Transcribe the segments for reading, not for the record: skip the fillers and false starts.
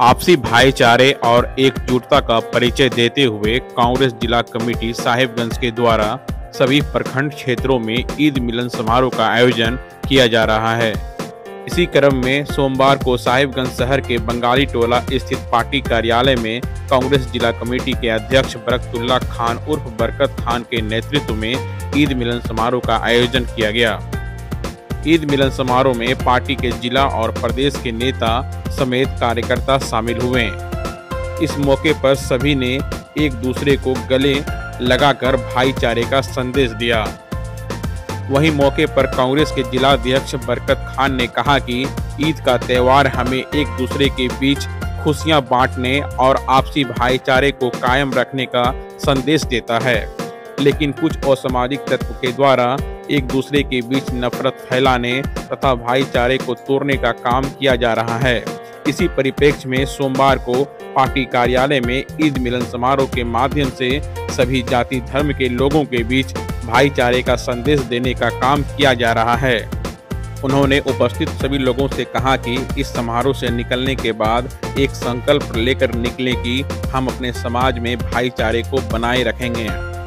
आपसी भाईचारे और एकजुटता का परिचय देते हुए कांग्रेस जिला कमेटी साहिबगंज के द्वारा सभी प्रखंड क्षेत्रों में ईद मिलन समारोह का आयोजन किया जा रहा है। इसी क्रम में सोमवार को साहिबगंज शहर के बंगाली टोला स्थित पार्टी कार्यालय में कांग्रेस जिला कमेटी के अध्यक्ष बरकतुल्लाह खान उर्फ बरकत खान के नेतृत्व में ईद मिलन समारोह का आयोजन किया गया। ईद मिलन समारोह में पार्टी के जिला और प्रदेश के नेता समेत कार्यकर्ता शामिल हुए। इस मौके पर सभी ने एक दूसरे को गले लगाकर भाईचारे का संदेश दिया। वहीं मौके पर कांग्रेस के जिला अध्यक्ष बरकत खान ने कहा कि ईद का त्यौहार हमें एक दूसरे के बीच खुशियां बांटने और आपसी भाईचारे को कायम रखने का संदेश देता है, लेकिन कुछ असामाजिक तत्व के द्वारा एक दूसरे के बीच नफरत फैलाने तथा भाईचारे को तोड़ने का काम किया जा रहा है। इसी परिप्रेक्ष्य में सोमवार को पार्टी कार्यालय में ईद मिलन समारोह के माध्यम से सभी जाति धर्म के लोगों के बीच भाईचारे का संदेश देने का काम किया जा रहा है। उन्होंने उपस्थित सभी लोगों से कहा कि इस समारोह से निकलने के बाद एक संकल्प लेकर निकले कि हम अपने समाज में भाईचारे को बनाए रखेंगे।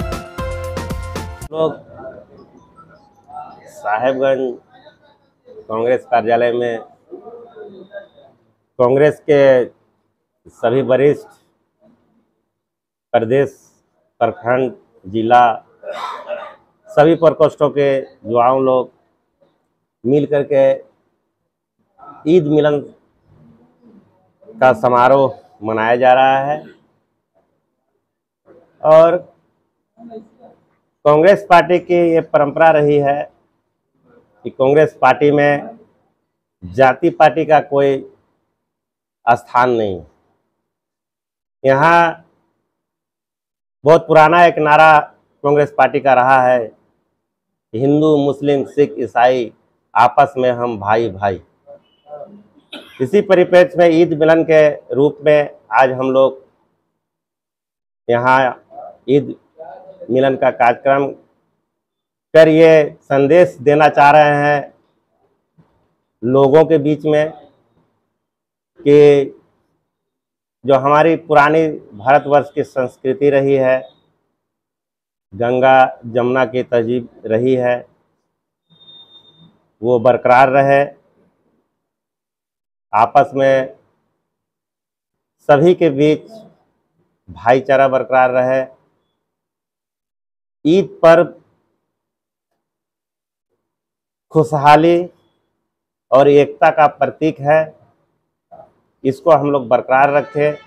लोग साहिबगंज कांग्रेस कार्यालय में कांग्रेस के सभी वरिष्ठ प्रदेश, प्रखंड, जिला सभी प्रकोष्ठों के युवाओं लोग मिल करके ईद मिलन का समारोह मनाया जा रहा है। और कांग्रेस पार्टी की ये परंपरा रही है कि कांग्रेस पार्टी में जाति पार्टी का कोई स्थान नहीं। यहाँ बहुत पुराना एक नारा कांग्रेस पार्टी का रहा है, हिंदू, मुस्लिम, सिख, ईसाई आपस में हम भाई भाई। इसी परिप्रेक्ष्य में ईद मिलन के रूप में आज हम लोग यहाँ ईद मिलन का कार्यक्रम कर ये संदेश देना चाह रहे हैं लोगों के बीच में कि जो हमारी पुरानी भारतवर्ष की संस्कृति रही है, गंगा जमुना की तहजीब रही है, वो बरकरार रहे। आपस में सभी के बीच भाईचारा बरकरार रहे। ईद पर्व खुशहाली और एकता का प्रतीक है, इसको हम लोग बरकरार रखें।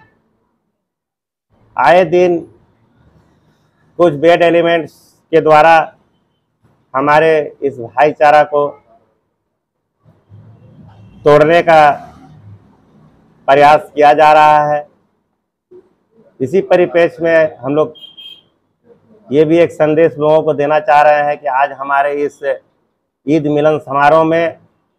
आए दिन कुछ बैड एलिमेंट्स के द्वारा हमारे इस भाईचारा को तोड़ने का प्रयास किया जा रहा है। इसी परिप्रेक्ष्य में हम लोग ये भी एक संदेश लोगों को देना चाह रहे हैं कि आज हमारे इस ईद मिलन समारोह में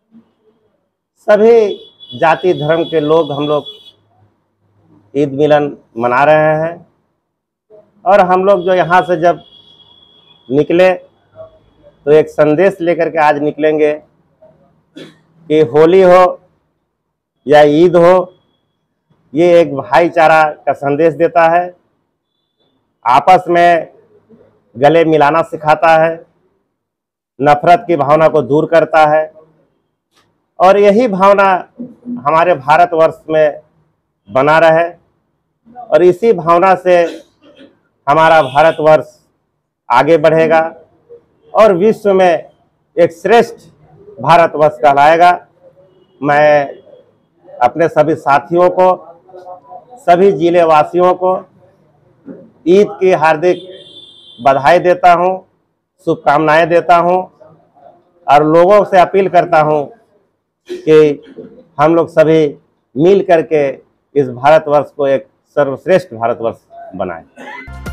सभी जाति धर्म के लोग हम लोग ईद मिलन मना रहे हैं। और हम लोग जो यहाँ से जब निकले तो एक संदेश लेकर के आज निकलेंगे कि होली हो या ईद हो, ये एक भाईचारा का संदेश देता है, आपस में गले मिलाना सिखाता है, नफरत की भावना को दूर करता है। और यही भावना हमारे भारतवर्ष में बना रहे और इसी भावना से हमारा भारतवर्ष आगे बढ़ेगा और विश्व में एक श्रेष्ठ भारतवर्ष कहलाएगा। मैं अपने सभी साथियों को, सभी जिले वासियों को ईद की हार्दिक बधाई देता हूं, शुभकामनाएं देता हूं और लोगों से अपील करता हूं कि हम लोग सभी मिल करके इस भारतवर्ष को एक सर्वश्रेष्ठ भारतवर्ष बनाएं।